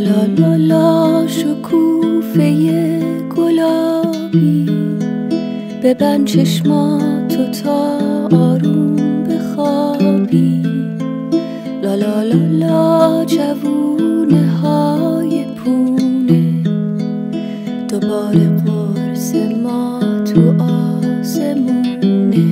لالا لالا شکوفه گلابی، ببند چشماتو تا آروم بخوابی. لالا لالا جوونه های پونه، دوباره قرص ما تو آسمونه.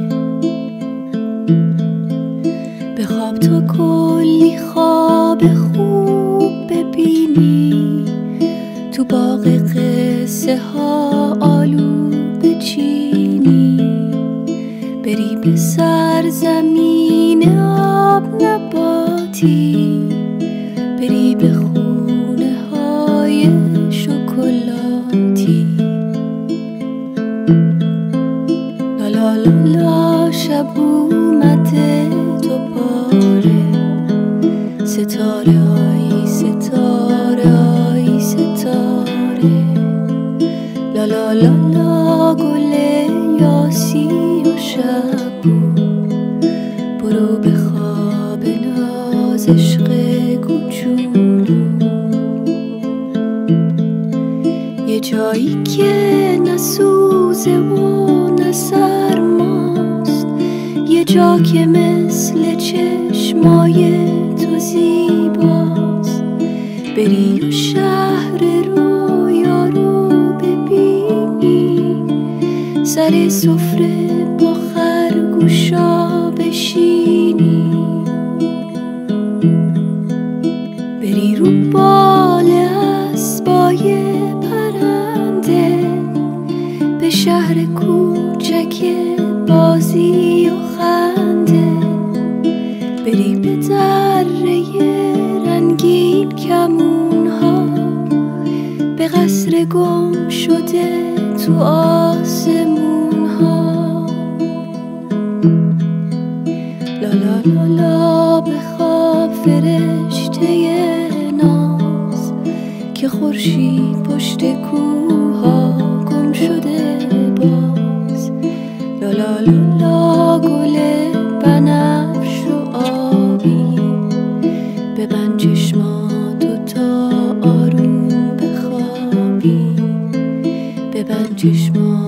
بخواب تا کلی خواب خوب ببینی، تو باغ قصه ها آلو بچینی. بری به سرزمین آب نباتی، بری به خونه های شکلاتی. لالا لالا شب اومده دوباره، ستاره آی ستاره آی ستاره. لالا لالا گل یاسی و شبو، برو به خواب ناز عشق کوچولو. یه جایی که نه سوزه و نه سرماست، یه جا که مثل چشمای تو زیباست. بری و شهر رویا رو ببینی، سر سفره با خرگوشا بشینی. بری رو بال اسبای پرنده، به شهر کوچک بازی و خنده. بری به دره رنگین کمون ها، به قصر گم شده تو آسمون ها. لالا لالا بخواب فرشته ناز، که خورشید پشت کوها گم شده باز. لالا لالا گل بنفش و آبی، ببند چشماتو تا آروم بخوابی. ببند چشماتو